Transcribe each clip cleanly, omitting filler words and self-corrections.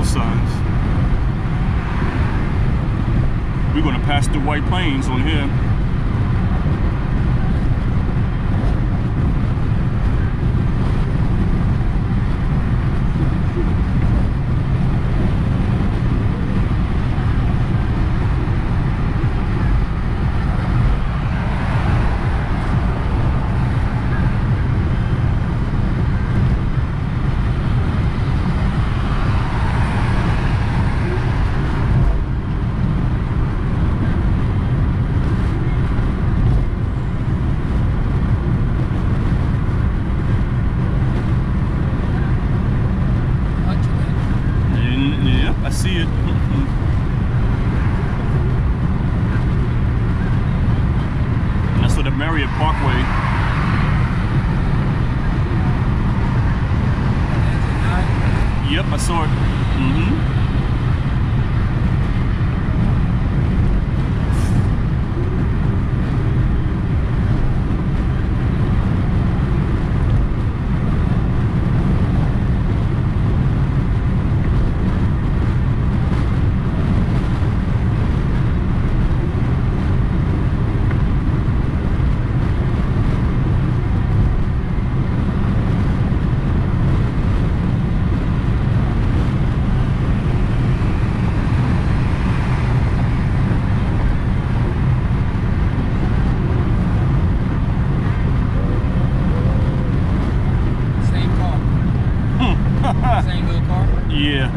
signs. We're gonna pass the White Plains on here. I see it. That's for the Marriott Parkway. Yep, I saw it. Same little car? Yeah.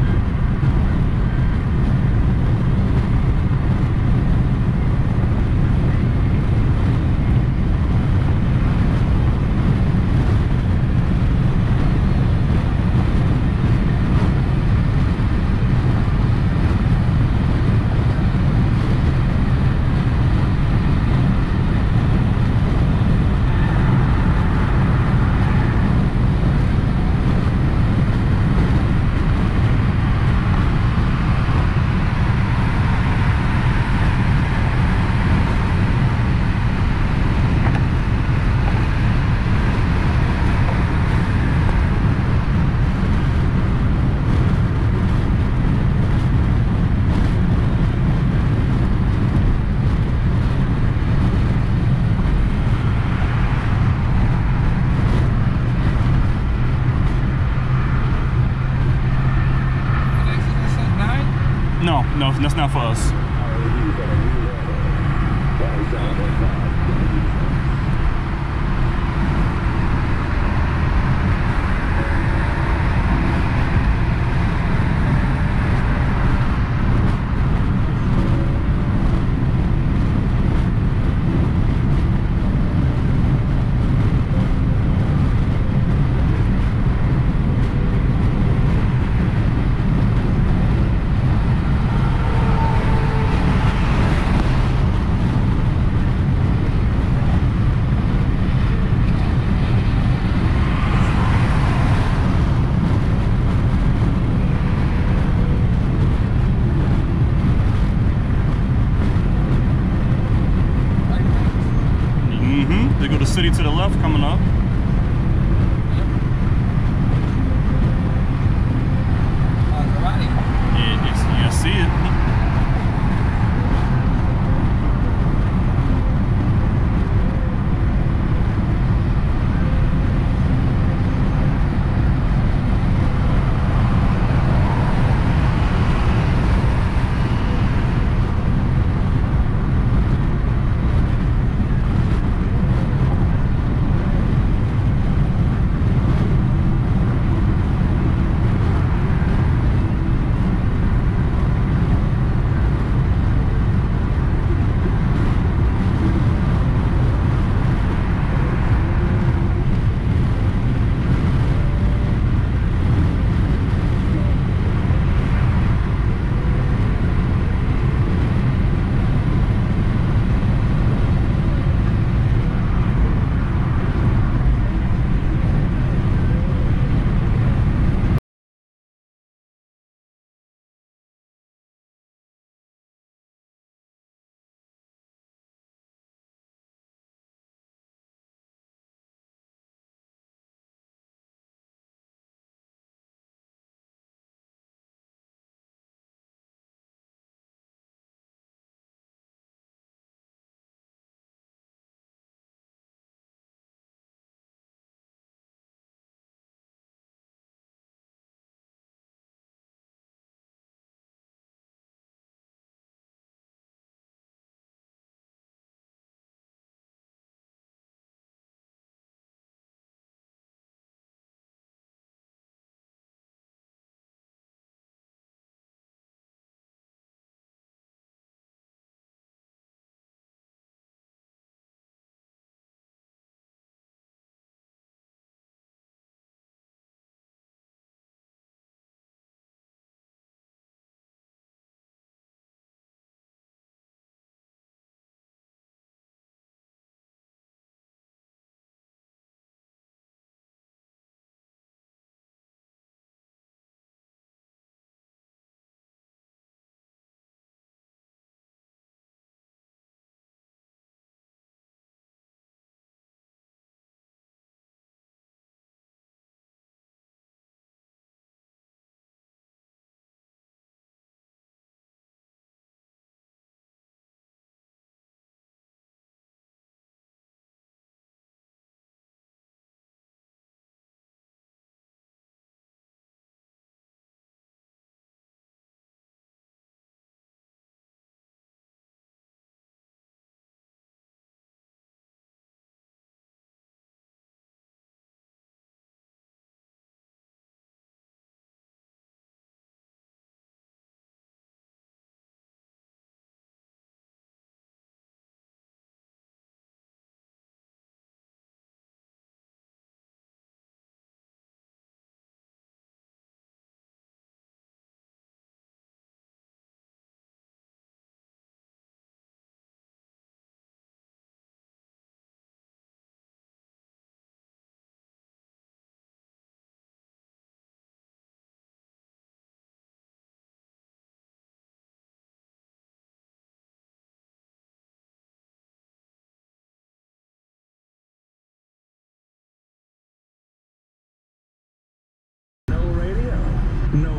No, that's not for us. They go to City to the left coming up. Yeah, I see it.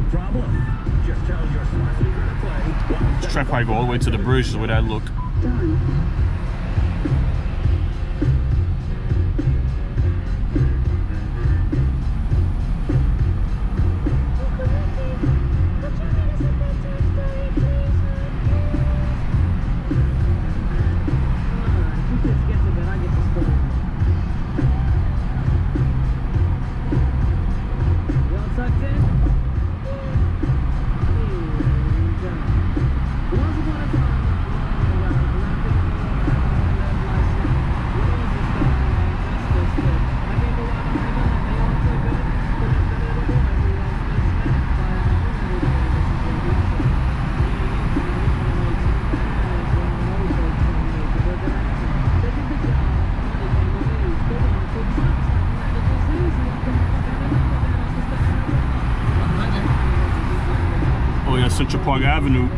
problem. Just tell your smart speaker to play. This track probably go all the way to the bridge, the way that look. Central Park Avenue.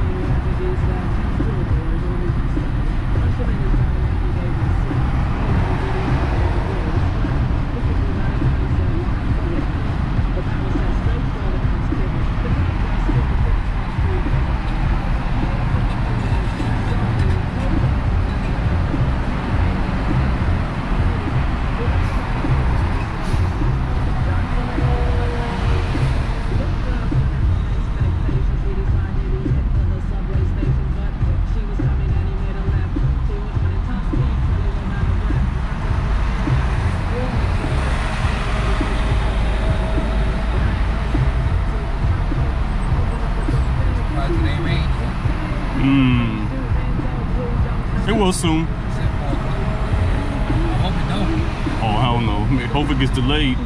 It will soon. I hope it don't. Oh, I don't know. I hope it gets delayed.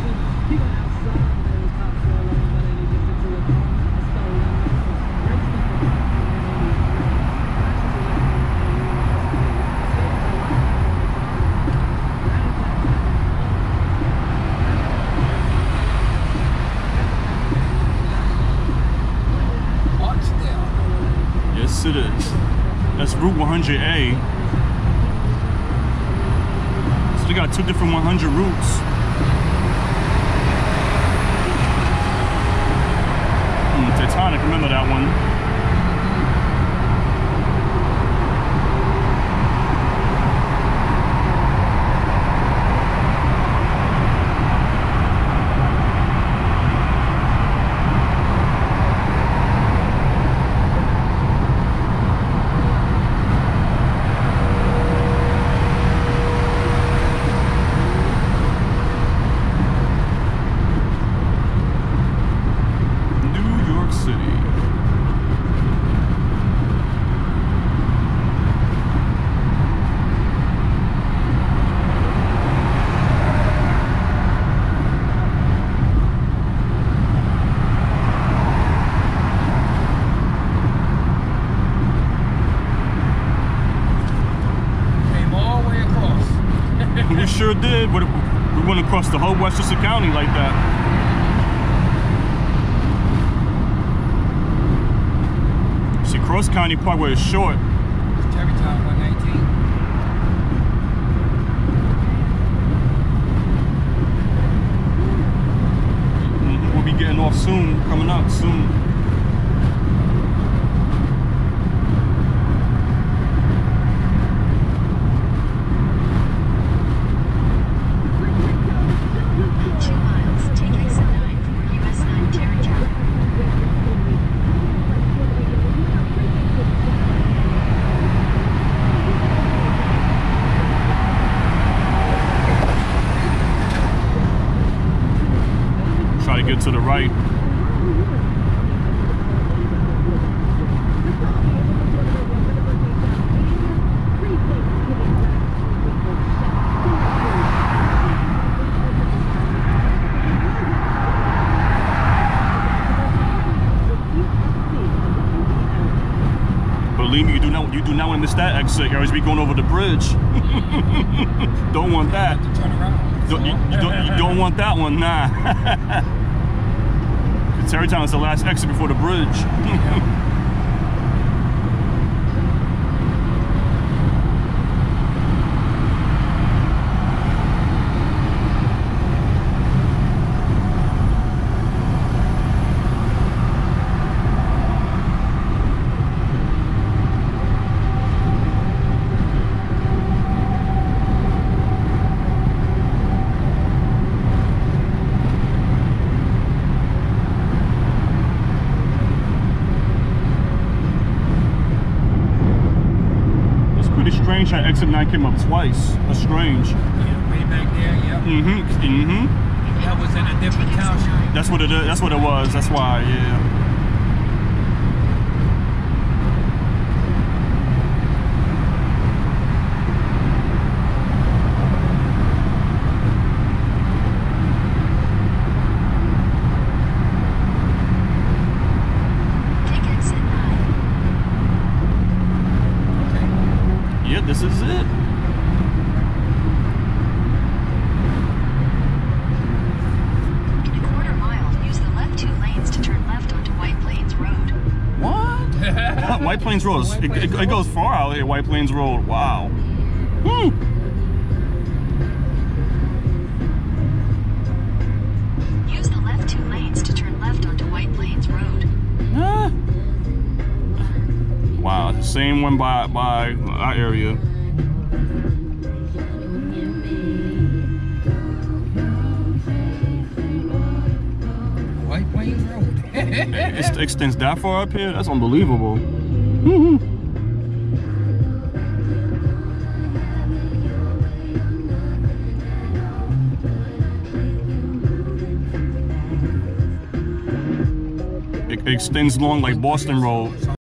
Yes, it is. That's Route 100A. So they got two different 100 routes. Titanic, remember that one? We sure did. We went across the whole Westchester County like that. See, Cross County Parkway is short. It's Tarrytown 119. We'll be getting off soon, coming up soon. Get to the right. Believe me, you do not want to miss that exit. You're always be going over the bridge. Don't want that. Turn around. You don't want that one, nah. Tarrytown is the last exit before the bridge. strange how exit 9 came up twice. That's strange. Yeah, way back there, yep. That was in a different township. That's what it is. That's what it was. That's why, yeah. Yeah, this is it. White Plains Road. It goes far out here, White Plains Road. Wow. Use the left 2 lanes to turn left onto White Plains Road. Wow, same one by our area. White Plains Road. It extends that far up here? That's unbelievable. It extends long like Boston Road.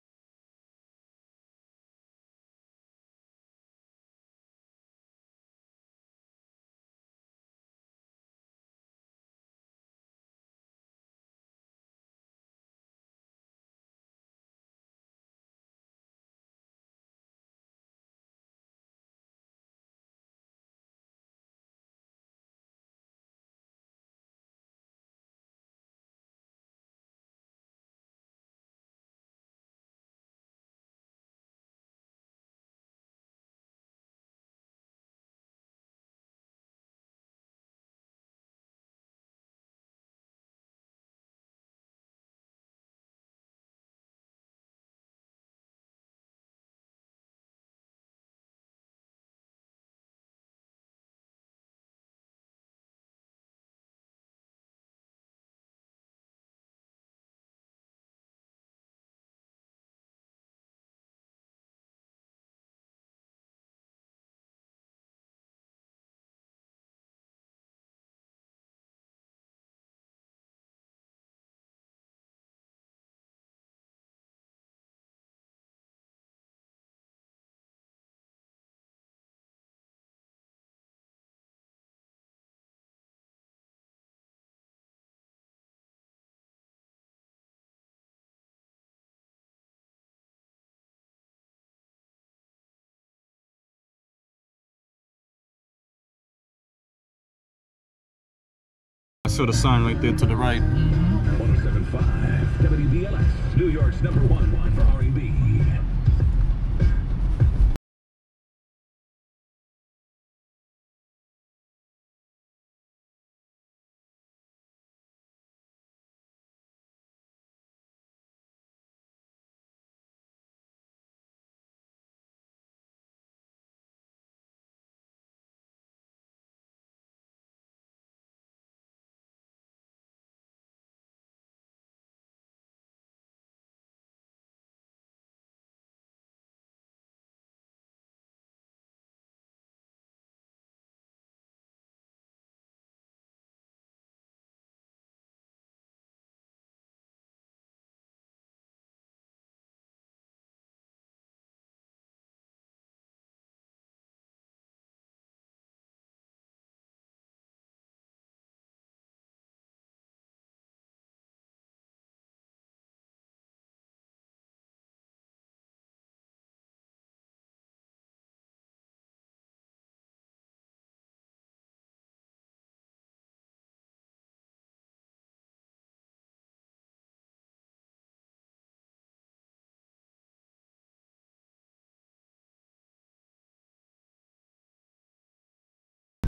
I saw the sign right there to the right. 107.5 WBLS, New York's #1 for R&B.